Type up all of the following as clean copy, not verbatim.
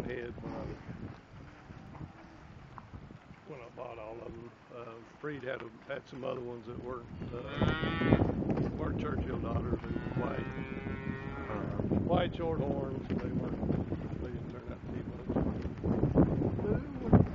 head when I bought all of them. Freed had some other ones that weren't Churchill daughters. They were white shorthorns. They didn't turn out to be much.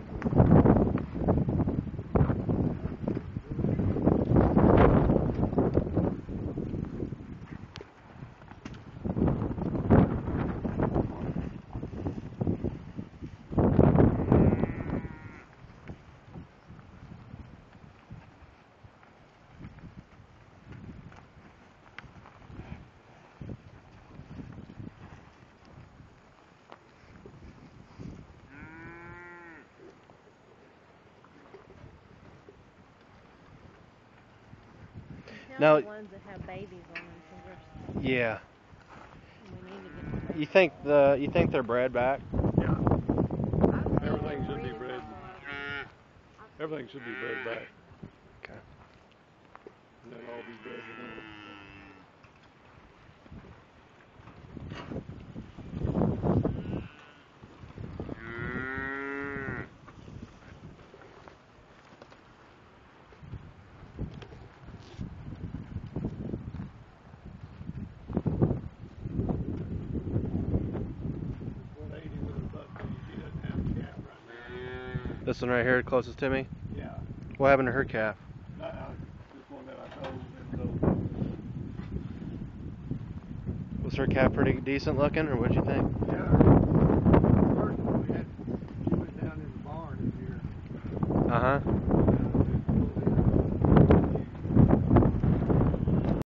Now, the ones that have babies on them, yeah. We need to get You think they're bred back? Yeah. Everything should be bred. Everything should be bred back. Okay. And they'll all be bred again. This one right here, closest to me? Yeah. What happened to her calf? This one that I told. Was her calf pretty decent looking, or what'd you think? Yeah.